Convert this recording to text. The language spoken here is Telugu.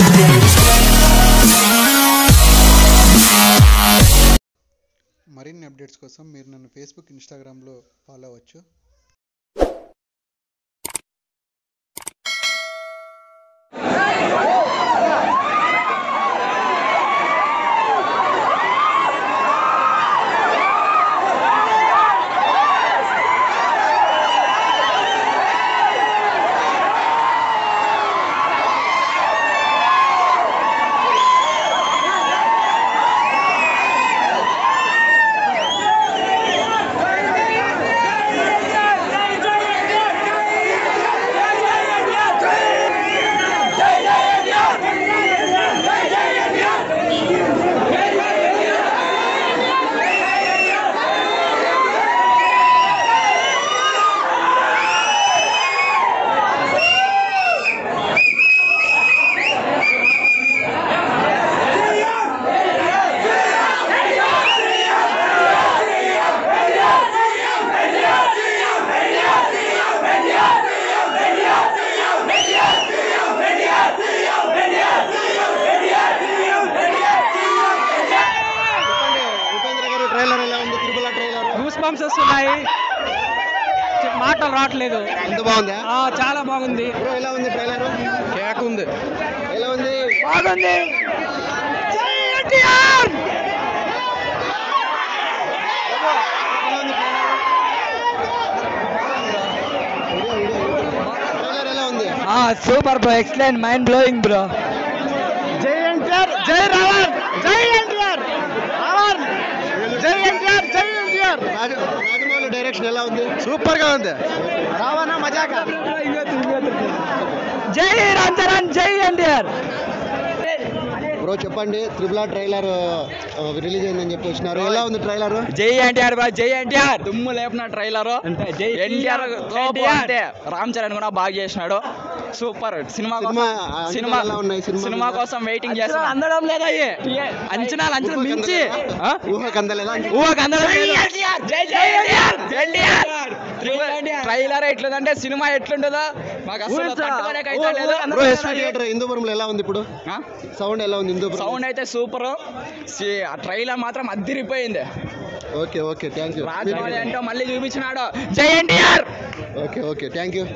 మరిన్ని అప్డేట్స్ కోసం మీరు నన్ను ఫేస్బుక్, ఇన్స్టాగ్రామ్లో ఫాలో అవ్వచ్చు. మాటలు రావట్లేదు. చాలా బాగుంది. ఎలా ఉంది ట్రైలర్? కేక్ ఉంది. ఎలా ఉంది? బాగుంది. Super bro, excellent, mind blowing bro. జై ఎన్టీఆర్, జై రావణ్, జై ఎన్టీఆర్, రావణ్, జై ఎన్టీఆర్, జై ఎన్టీఆర్. రాజమౌళి డైరెక్షన్ ఎలా ఉంది? సూపర్ గా ఉంది. రావణ మజాక. జై రామ్ చరణ్, జై ఎన్టీఆర్. బ్రో చెప్పండి, త్రిబుల్ ఆర్ ట్రైలర్ రిలీజ్ అయిందని చెప్పి వచ్చినారు. ఎలా ఉంది ట్రైలర్? జై ఎన్టీఆర్ బ్రో, జై ఎన్టీఆర్. దుమ్ము లేపిన ట్రైలర్. ఎన్టీఆర్ అంటే రామ్ చరణ్ కూడా బాగా చేసినాడు. Super cinema. సినిమా కోసం వెయిటింగ్ చేస్తాం. అందడం లేదా అంచనాలు మించి ట్రైలర్ ఎట్లుందంటే సినిమా ఎట్లుంటుందో మాకు అసలు హిందూపురంలో ఎలా ఉంది ఇప్పుడు? సౌండ్ ఎలా ఉంది? సౌండ్ అయితే సూపర్. ట్రైలర్ మాత్రం అద్దిరిపోయింది. Okay okay, thank you. Rajamouli ఏంటో మళ్ళీ చూపించినాడు. జై NTR. Okay okay, thank you.